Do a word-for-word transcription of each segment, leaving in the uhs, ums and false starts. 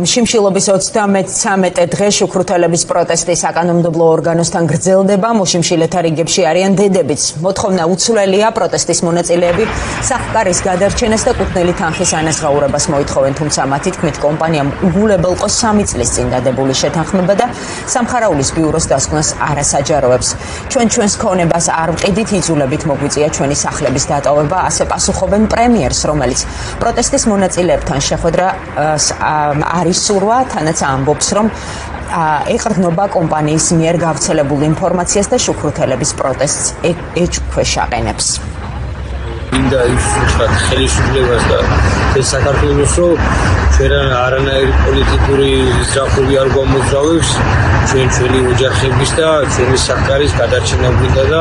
შიმშილობის ოცდამეტრე დღე შუქრუთელების პროტესტი საკანონმდებლო ორგანოსთან გრძელდება. მოშიმშილეთა რიგებში არიან დედებიც. მოთხოვნა უცვლელია პროტესტის მონაწილეები სახკარის გადარჩენას და კუთვნილი თანხის ანაზღაურებას მოითხოვენ, თუმცა მათი თქმით კომპანიამ უგულებელყო სამი წლის წინ დადებული შეთანხმება და სამხარაულის ბიუროს დასკვნას არასაჯაროებს. ჩვენ ჩვენს ქონებას არ ვყიდით, იძულებით მოგვიწია ჩვენი სახლების დატოვება, ასე პასუხობენ პრემიერს, რომელიც პროტესტის მონაწილეებთან შეხვედრა არის სურვა, თანაც ამბობს, რომ ეყრდნობა კომპანიის მიერ გავრცელებულ ინფორმაციას და შუქრუთელების პროტესტს ეჭვქვეშ აყენებს. მინდა იცოცხლოთ ხელისუფლებას და ეს საქართველოს რომ ჩვენ არანაირი პოლიტიკური ძახური არ გვამოძრავებს ჩვენ ჩვენი ოჯახების და ჩვენი სახკარის გადარჩენა გვინდა და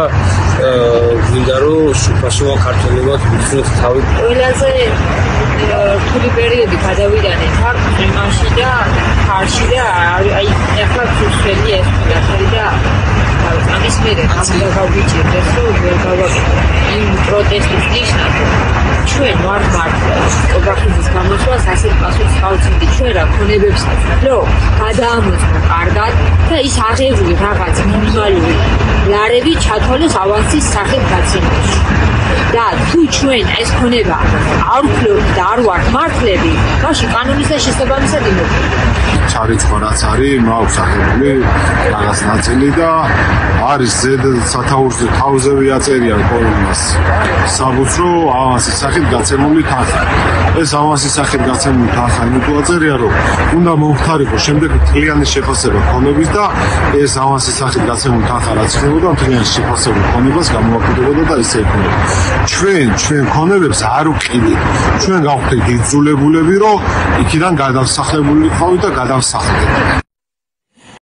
გვინდა რომ სუფასოა ქართველებად ვიქნოთ თავი. ყველაზე რთული პერიოდი გადავიდანეთ აქ იმაში და ხარში და აი ახლა სულელი ეს გადახედი და ამის მერე ამდა გავიჭირდეს რომ ვერ გავაკეთო იმ პროტესტის ნიშნად ჩვენ ვარ მართლა ოჯახის გამოსვლას ასე პასუხს გავცემდი ჩვენ რა ქონებებს რომ გადაამოწმო კარგად და ის აღებული რაღაც მინიმალური ლარები ჩათვალეს ავანსის სახით გაცემაში და თუ ჩვენ ეს ქონება არ ვქლებთ და არ ვართ მართლები მაშინ კანონის და შესაბამისად იმოქმედებით. ჩარიცხვა რაც არის მაქვს აღებული რაღაც ნაწილი და არის ზედ სათაურზე თავზევე აწერიან კომუნას საბუთს რომ ავანსის სახით გაცემული თანხა. ეს ავანსის სახით გაცემული თანხა იმიტომ აწერია რომ უნდა მომხდარიყო შემდეგ მთლიანი შეფასება ქონების და ეს ავანსის სახით გაცემული თანხა რაც ხდებოდა მთლიანი შეფასება ქონებას გამოაკვდებოდა და ისე იქნება. ჩვენ ჩვენ ქონებებს არ ვყიდით. ჩვენ გავხდით იძულებულები რომ იქიდან გადავსახლებულიყავით და გადავსახლდით.